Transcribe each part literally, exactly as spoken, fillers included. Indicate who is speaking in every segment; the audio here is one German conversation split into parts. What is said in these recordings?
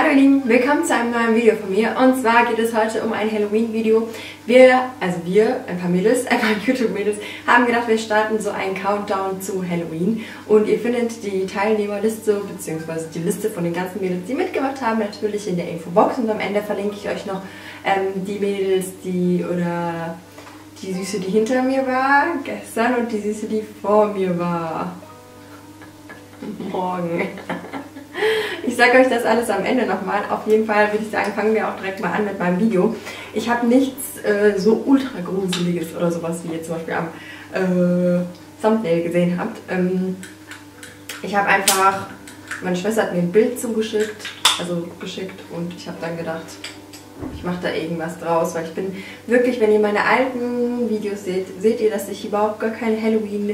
Speaker 1: Hallo ihr Lieben, willkommen zu einem neuen Video von mir. Und zwar geht es heute um ein Halloween-Video. Wir, also wir, ein paar Mädels, ein paar YouTube-Mädels, haben gedacht, wir starten so einen Countdown zu Halloween. Und ihr findet die Teilnehmerliste bzw. die Liste von den ganzen Mädels, die mitgemacht haben, natürlich in der Infobox. Und am Ende verlinke ich euch noch ähm, die Mädels, die oder die Süße, die hinter mir war gestern und die Süße, die vor mir war morgen. Ich sage euch das alles am Ende nochmal. Auf jeden Fall würde ich sagen, fangen wir auch direkt mal an mit meinem Video. Ich habe nichts äh, so ultra gruseliges oder sowas, wie ihr zum Beispiel am äh, Thumbnail gesehen habt. Ähm, ich habe einfach, meine Schwester hat mir ein Bild zugeschickt, also geschickt, und ich habe dann gedacht, ich mache da irgendwas draus, weil ich bin wirklich, wenn ihr meine alten Videos seht, seht ihr, dass ich überhaupt gar kein Halloween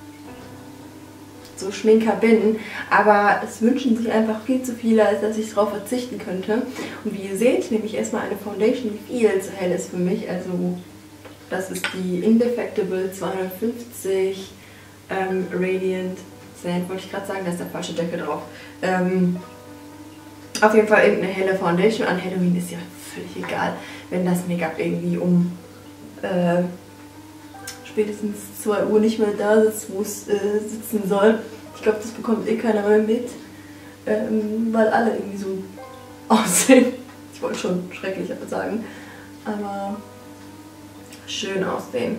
Speaker 1: so Schminker bin, aber es wünschen sich einfach viel zu viele, als dass ich darauf verzichten könnte. Und wie ihr seht, nehme ich erstmal eine Foundation, die viel zu hell ist für mich. Also das ist die Indefectible zweihundertfünfzig ähm, Radiant Sand, wollte ich gerade sagen, da ist der falsche Deckel drauf. Ähm, auf jeden Fall irgendeine helle Foundation. An Halloween ist ja völlig egal, wenn das Make-up irgendwie um äh, spätestens zwei Uhr nicht mehr da sitzt, wo es äh, sitzen soll. Ich glaube, das bekommt eh keiner mehr mit, ähm, weil alle irgendwie so aussehen. Ich wollte schon schrecklich sagen, aber schön aussehen.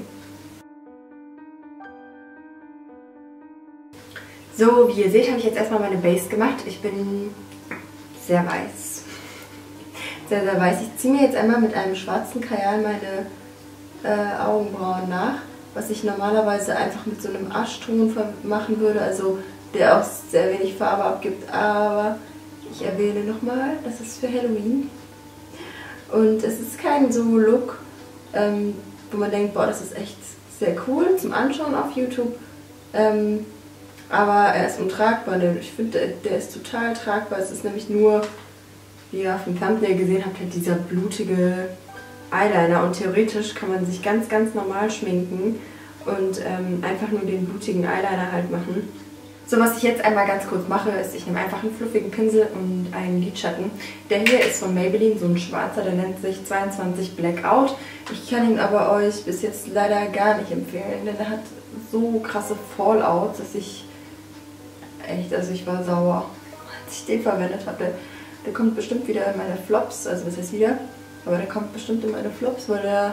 Speaker 1: So, wie ihr seht, habe ich jetzt erstmal meine Base gemacht. Ich bin sehr weiß. Sehr, sehr weiß. Ich ziehe mir jetzt einmal mit einem schwarzen Kajal meine äh, Augenbrauen nach, was ich normalerweise einfach mit so einem Aschton machen würde, also der auch sehr wenig Farbe abgibt, aber ich erwähne nochmal, das ist für Halloween. Und es ist kein so Look, ähm, wo man denkt, boah, das ist echt sehr cool zum Anschauen auf YouTube, ähm, aber er ist untragbar, ich finde, der, der ist total tragbar. Es ist nämlich nur, wie ihr auf dem Thumbnail gesehen habt, halt dieser blutige Eyeliner, und theoretisch kann man sich ganz, ganz normal schminken und ähm, einfach nur den blutigen Eyeliner halt machen. So, was ich jetzt einmal ganz kurz mache, ist, ich nehme einfach einen fluffigen Pinsel und einen Lidschatten. Der hier ist von Maybelline, so ein schwarzer, der nennt sich zweiundzwanzig Blackout. Ich kann ihn aber euch bis jetzt leider gar nicht empfehlen, denn er hat so krasse Fallouts, dass ich echt, also ich war sauer, als ich den verwendet habe. Der, der kommt bestimmt wieder in meine Flops, also was heißt wieder? Aber der kommt bestimmt in meine Flops, weil der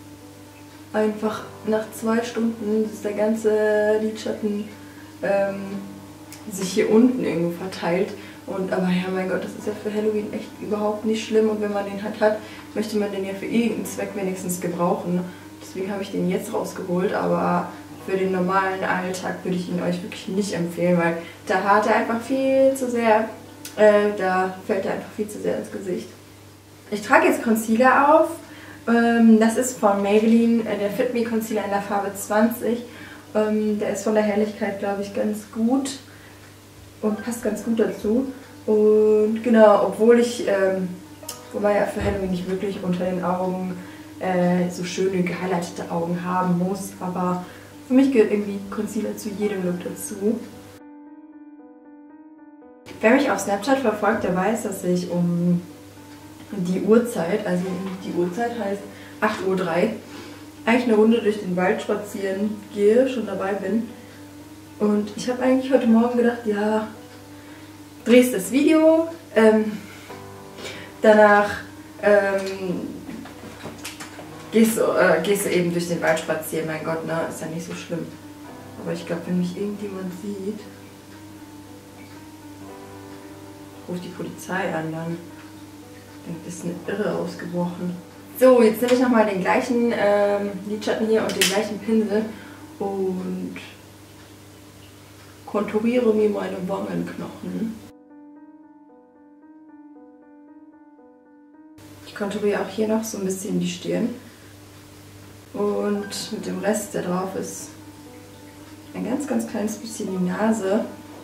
Speaker 1: einfach nach zwei Stunden ist der ganze Lidschatten ähm, sich hier unten irgendwo verteilt. Und aber ja, mein Gott, das ist ja für Halloween echt überhaupt nicht schlimm. Und wenn man den halt hat, möchte man den ja für irgendeinen Zweck wenigstens gebrauchen. Deswegen habe ich den jetzt rausgeholt, aber für den normalen Alltag würde ich ihn euch wirklich nicht empfehlen, weil da hat er einfach viel zu sehr, äh, da fällt er einfach viel zu sehr ins Gesicht. Ich trage jetzt Concealer auf, das ist von Maybelline, der Fit Me Concealer in der Farbe zwanzig. Der ist von der Helligkeit, glaube ich, ganz gut und passt ganz gut dazu. Und genau, obwohl ich, wobei ja für Halloween nicht wirklich unter den Augen äh, so schöne gehighlightete Augen haben muss, aber für mich gehört irgendwie Concealer zu jedem Look dazu. Wer mich auf Snapchat verfolgt, der weiß, dass ich um die Uhrzeit, also die Uhrzeit heißt acht Uhr drei, eigentlich eine Runde durch den Wald spazieren gehe, schon dabei bin. Und ich habe eigentlich heute Morgen gedacht, ja, drehst das Video, ähm, danach ähm, gehst, du, äh, gehst du eben durch den Wald spazieren, mein Gott, ne, ist ja nicht so schlimm. Aber ich glaube, wenn mich irgendjemand sieht, ruft die Polizei an, dann ein bisschen irre ausgebrochen. So, jetzt nehme ich nochmal den gleichen ähm, Lidschatten hier und den gleichen Pinsel und konturiere mir meine Wangenknochen. Ich konturiere auch hier noch so ein bisschen die Stirn. Und mit dem Rest, der drauf ist, ein ganz, ganz kleines bisschen die Nase.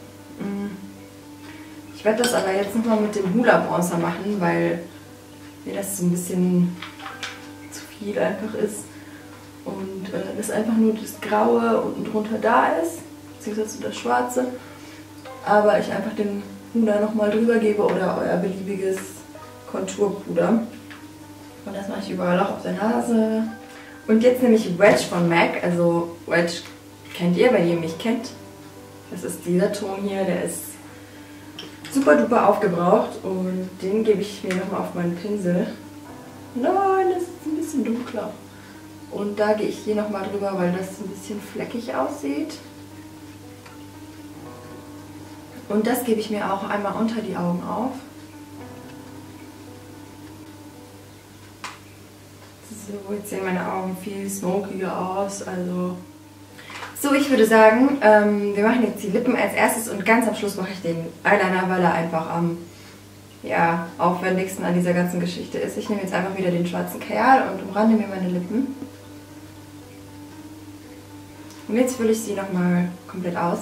Speaker 1: Ich werde das aber jetzt nochmal mit dem Hoola Bronzer machen, weil mir das so ein bisschen zu viel einfach ist. Und äh, das einfach nur das Graue unten drunter da ist, beziehungsweise das Schwarze. Aber ich einfach den Puder nochmal drüber gebe oder euer beliebiges Konturpuder. Und das mache ich überall auch auf der Nase. Und jetzt nehme ich Wedge von MAC. Also Wedge kennt ihr, wenn ihr mich kennt. Das ist dieser Ton hier, der ist super duper aufgebraucht. Und den gebe ich mir nochmal auf meinen Pinsel. Nein, das ist ein bisschen dunkler. Und da gehe ich hier nochmal drüber, weil das ein bisschen fleckig aussieht. Und das gebe ich mir auch einmal unter die Augen auf. So, jetzt sehen meine Augen viel smokiger aus. Also so, ich würde sagen, ähm, wir machen jetzt die Lippen als erstes und ganz am Schluss mache ich den Eyeliner, weil er einfach am ja, aufwendigsten an dieser ganzen Geschichte ist. Ich nehme jetzt einfach wieder den schwarzen Kajal und umrande mir meine Lippen. Und jetzt fülle ich sie nochmal komplett aus.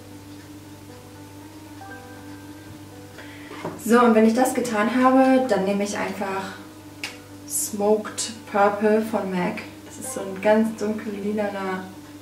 Speaker 1: So, und wenn ich das getan habe, dann nehme ich einfach Smoked Purple von MAC. Das ist so ein ganz dunkel lilaner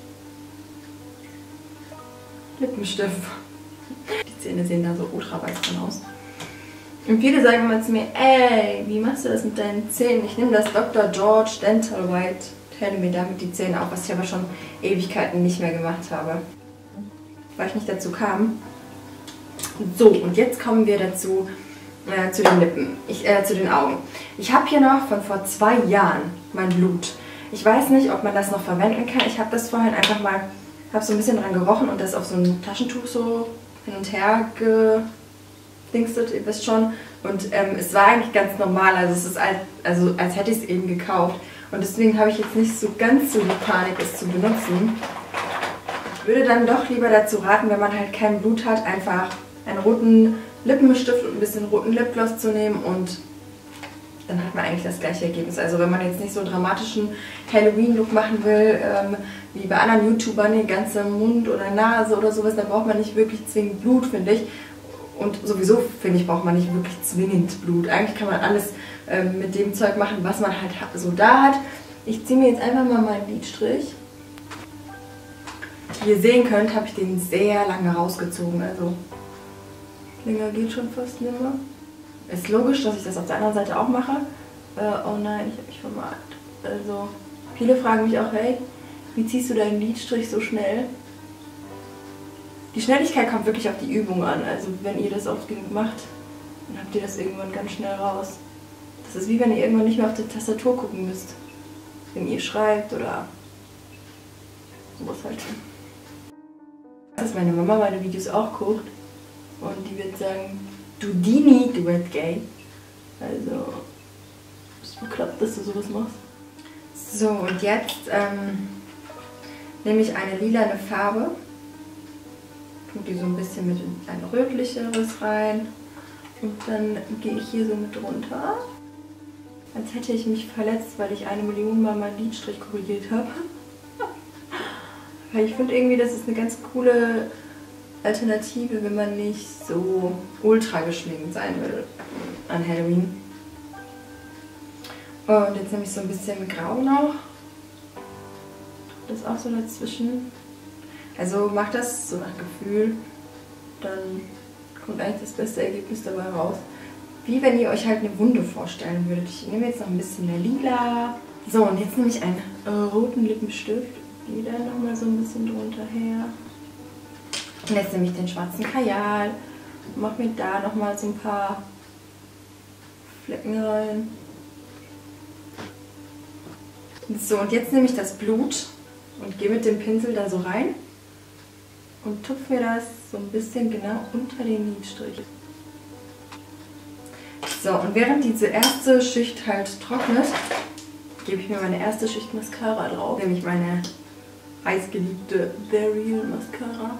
Speaker 1: Lippenstift. Die Zähne sehen da so ultra weiß drin aus. Und viele sagen immer zu mir, ey, wie machst du das mit deinen Zähnen? Ich nehme das Doktor George Dental White, teile mir damit die Zähne auf, was ich aber schon Ewigkeiten nicht mehr gemacht habe, weil ich nicht dazu kam. So, und jetzt kommen wir dazu, äh, zu den Lippen, ich, äh, zu den Augen. Ich habe hier noch von vor zwei Jahren mein Blut. Ich weiß nicht, ob man das noch verwenden kann. Ich habe das vorhin einfach mal, habe so ein bisschen dran gerochen und das auf so ein Taschentuch so hin und her gedingstet, ihr wisst schon. Und ähm, es war eigentlich ganz normal, also es ist als, also als hätte ich es eben gekauft. Und deswegen habe ich jetzt nicht so ganz so die Panik, es zu benutzen. Ich würde dann doch lieber dazu raten, wenn man halt kein Blut hat, einfach einen roten Lippenstift und ein bisschen roten Lipgloss zu nehmen und dann hat man eigentlich das gleiche Ergebnis. Also wenn man jetzt nicht so einen dramatischen Halloween-Look machen will, ähm, wie bei anderen YouTubern, den ganzen Mund oder Nase oder sowas, dann braucht man nicht wirklich zwingend Blut, finde ich. Und sowieso, finde ich, braucht man nicht wirklich zwingend Blut. Eigentlich kann man alles ähm, mit dem Zeug machen, was man halt so da hat. Ich ziehe mir jetzt einfach mal meinen Lidstrich. Wie ihr sehen könnt, habe ich den sehr lange rausgezogen. Also länger geht schon fast nicht mehr. Ist logisch, dass ich das auf der anderen Seite auch mache. Äh, oh nein, ich habe mich vermalt. Also, viele fragen mich auch, hey, wie ziehst du deinen Lidstrich so schnell? Die Schnelligkeit kommt wirklich auf die Übung an. Also, wenn ihr das oft genug macht, dann habt ihr das irgendwann ganz schnell raus. Das ist wie wenn ihr irgendwann nicht mehr auf die Tastatur gucken müsst. Wenn ihr schreibt oder sowas halt. Dass meine Mama meine Videos auch guckt und die wird sagen, du Dini, du Red Gay. Also, ist bekloppt, dass du sowas machst. So, und jetzt ähm, nehme ich eine lilane Farbe, tue die so ein bisschen mit in ein rötlicheres rein und dann gehe ich hier so mit runter, als hätte ich mich verletzt, weil ich eine Million Mal meinen Lidstrich korrigiert habe. Weil ich finde irgendwie, das ist eine ganz coole Alternative, wenn man nicht so ultra geschminkt sein will an Halloween. Und jetzt nehme ich so ein bisschen Grau noch. Das auch so dazwischen. Also macht das so nach Gefühl, dann kommt eigentlich das beste Ergebnis dabei raus. Wie wenn ihr euch halt eine Wunde vorstellen würdet. Ich nehme jetzt noch ein bisschen mehr Lila. So, und jetzt nehme ich einen äh, roten Lippenstift. Gehe da nochmal so ein bisschen drunter her. Und jetzt nehme ich den schwarzen Kajal und mache mir da nochmal so ein paar Flecken rein. So, und jetzt nehme ich das Blut und gehe mit dem Pinsel da so rein und tupfe mir das so ein bisschen genau unter den Lidstrich. So, und während diese erste Schicht halt trocknet, gebe ich mir meine erste Schicht Mascara drauf, nämlich meine heißgeliebte The Real Mascara.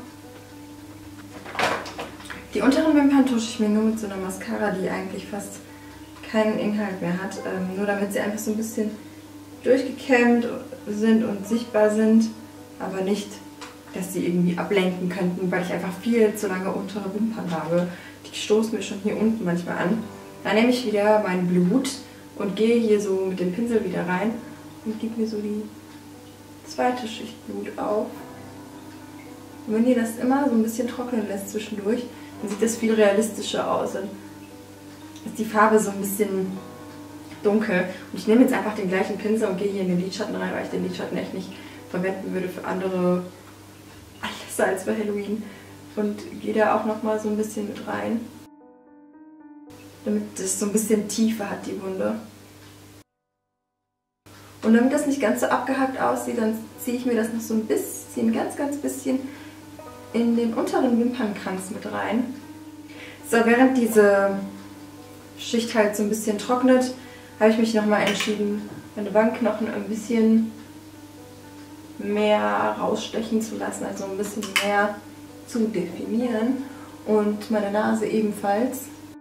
Speaker 1: Die unteren Wimpern tusche ich mir nur mit so einer Mascara, die eigentlich fast keinen Inhalt mehr hat, ähm, nur damit sie einfach so ein bisschen durchgekämmt sind und sichtbar sind, aber nicht, dass sie irgendwie ablenken könnten, weil ich einfach viel zu lange untere Wimpern habe. Die stoßen mir schon hier unten manchmal an. Dann nehme ich wieder mein Blut und gehe hier so mit dem Pinsel wieder rein und gebe mir so die zweite Schicht Blut auf. Und wenn ihr das immer so ein bisschen trocknen lässt zwischendurch, dann sieht das viel realistischer aus. Dann ist die Farbe so ein bisschen dunkel. Und ich nehme jetzt einfach den gleichen Pinsel und gehe hier in den Lidschatten rein, weil ich den Lidschatten echt nicht verwenden würde für andere Anlässe als für Halloween. Und gehe da auch nochmal so ein bisschen mit rein, damit es so ein bisschen Tiefe hat, die Wunde. Und damit das nicht ganz so abgehackt aussieht, dann ziehe ich mir das noch so ein bisschen, ganz, ganz bisschen in den unteren Wimpernkranz mit rein. So, während diese Schicht halt so ein bisschen trocknet, habe ich mich nochmal entschieden, meine Wangenknochen ein bisschen mehr rausstechen zu lassen, also ein bisschen mehr zu definieren und meine Nase ebenfalls.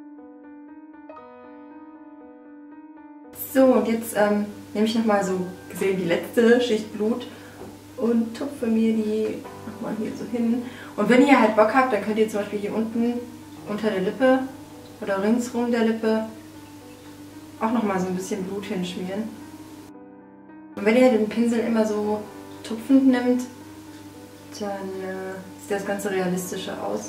Speaker 1: So, und jetzt ähm, nehme ich nochmal so gesehen die letzte Schicht Blut und tupfe mir die nochmal hier so hin. Und wenn ihr halt Bock habt, dann könnt ihr zum Beispiel hier unten unter der Lippe oder ringsrum der Lippe auch nochmal so ein bisschen Blut hinschmieren. Und wenn ihr den Pinsel immer so tupfend nimmt, dann äh, sieht das Ganze realistischer aus.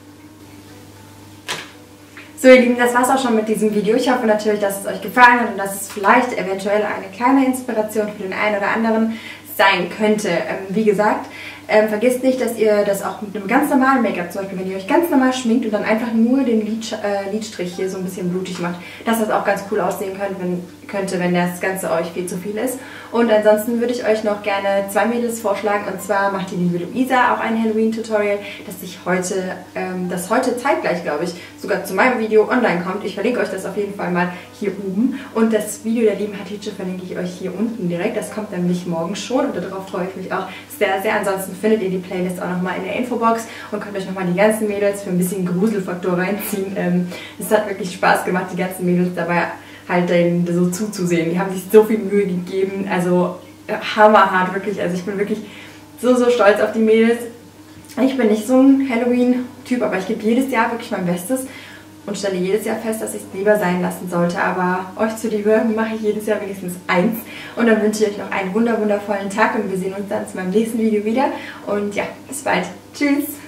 Speaker 1: So ihr Lieben, das war's auch schon mit diesem Video. Ich hoffe natürlich, dass es euch gefallen hat und dass es vielleicht eventuell eine kleine Inspiration für den einen oder anderen sein könnte. Ähm, wie gesagt, ähm, vergesst nicht, dass ihr das auch mit einem ganz normalen Make-up, zum Beispiel wenn ihr euch ganz normal schminkt und dann einfach nur den Lid, äh, Lidstrich hier so ein bisschen blutig macht, dass das auch ganz cool aussehen könnt, wenn, könnte, wenn das Ganze euch viel zu viel ist. Und ansonsten würde ich euch noch gerne zwei Mädels vorschlagen, und zwar macht die liebe Luisa auch ein Halloween-Tutorial, das sich heute, ähm, das heute zeitgleich, glaube ich, sogar zu meinem Video online kommt. Ich verlinke euch das auf jeden Fall mal hier oben. Und das Video der lieben Hatice verlinke ich euch hier unten direkt. Das kommt nämlich morgen schon und darauf freue ich mich auch sehr, sehr. Ansonsten findet ihr die Playlist auch nochmal in der Infobox und könnt euch nochmal die ganzen Mädels für ein bisschen Gruselfaktor reinziehen. Ähm, es hat wirklich Spaß gemacht, die ganzen Mädels dabei halt so zuzusehen. Die haben sich so viel Mühe gegeben, also hammerhart wirklich. Also ich bin wirklich so, so stolz auf die Mädels. Ich bin nicht so ein Halloween-Typ, aber ich gebe jedes Jahr wirklich mein Bestes und stelle jedes Jahr fest, dass ich es lieber sein lassen sollte. Aber euch zuliebe mache ich jedes Jahr wenigstens eins. Und dann wünsche ich euch noch einen wunder wundervollen Tag und wir sehen uns dann zu meinem nächsten Video wieder. Und ja, bis bald. Tschüss!